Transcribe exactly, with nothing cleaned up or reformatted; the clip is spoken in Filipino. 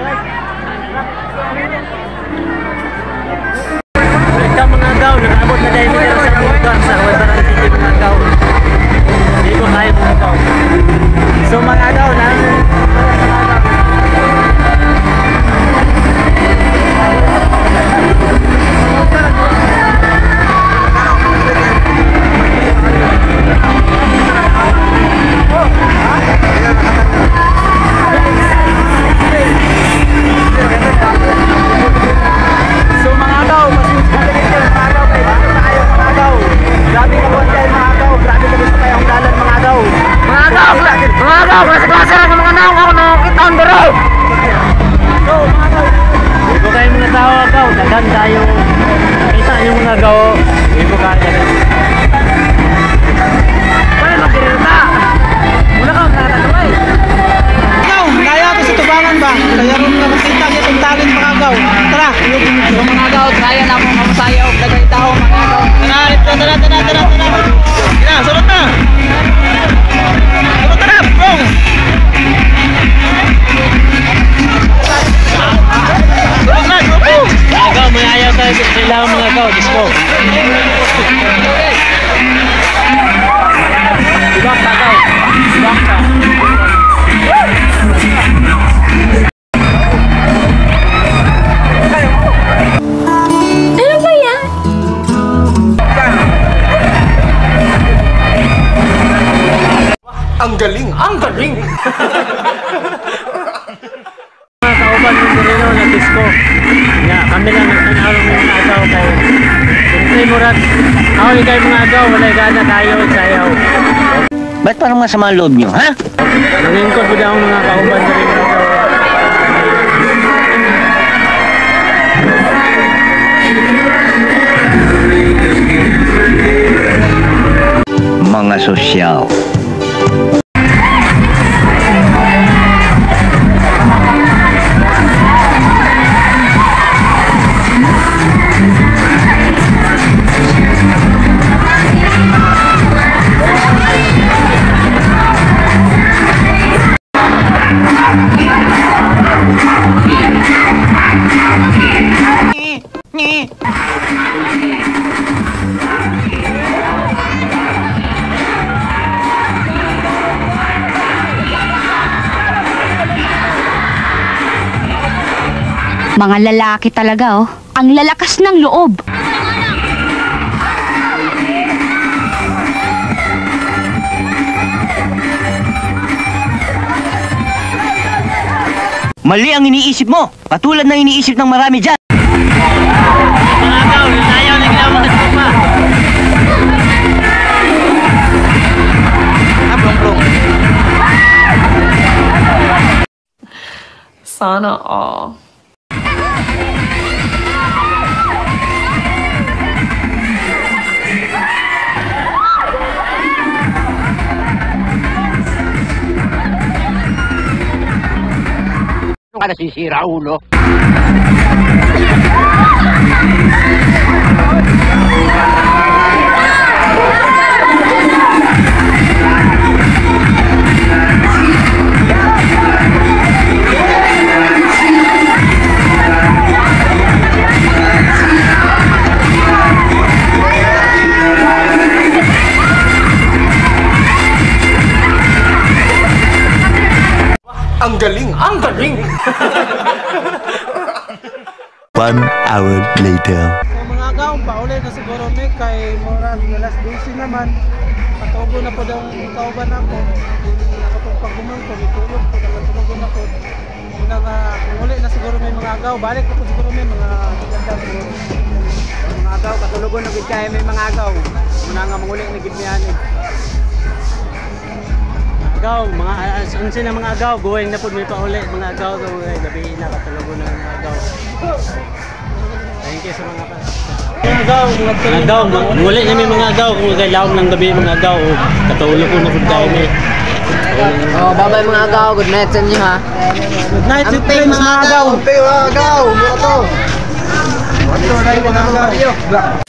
Ika mga agaw, nakaabot na dahil nila sa lugar sa Huebaran City mga agaw. Hindi ko kaya mga agaw. So mga agaw na tayo nakita yung mga gawo ibu kaya wala magkirita muna ka nakatagaway gaw kaya ko sa tubangan ba kaya rin na makita niya itong talent mga gaw tara yung mga gaw kaya na mo mamasayaw dagay tao mga gaw tara tara tara tara tara tara sunod na sunod na bong agaw, may ayaw tayo kailangan mga agaw, disco. Ibang tagaw, ibang ka. Ano ba yan? Ang galing! Ang galing! Mga kauban ng Moreno na disco. Ya, kami lang nagtanawang ng mga agaw kayo. Siyempre murat, ako ni kayo mga agaw, walay gana tayo, sayaw. Ba't parang masama loob nyo, ha? Nangingkod po daw mga kauban na rin agaw. Mga sosyal. Mga lalaki talaga, oh. Ang lalakas ng loob. Mali ang iniisip mo. Katulad ng iniisip ng marami dyan. Mga agaw, tayo naglaw mga suma. Ablong-blong. Sana all. Ka nasisira, ulo. Ang galing! Ang galing! One hour later. So mga agaw, pauli na siguro may kay Morag alas dose naman. Patubo na po daw ang kauban ako. Kapag pagumang ko, itulog po, kapag ako. Muna nga, kung uli na siguro may mga agaw, balik na po siguro may mga ganda siguro. Mga agaw, katulugon na kaya may mga agaw. Muna nga manguli na gitmihan eh. Agaw, mga ano sila mga agaw, guwing na po may pauli mga agaw, gabi na katulugo ng mga agaw. Thank you sa mga mga agaw, mga agaw, muli na may mga agaw, kung kailangan ng gabi mga agaw, katulog po na po tayo may. Oh, bye-bye mga agaw, good night sa inyo ha. Good night, sweet dreams mga agaw. Amping mga agaw! Mura to! Mura to, mga agaw!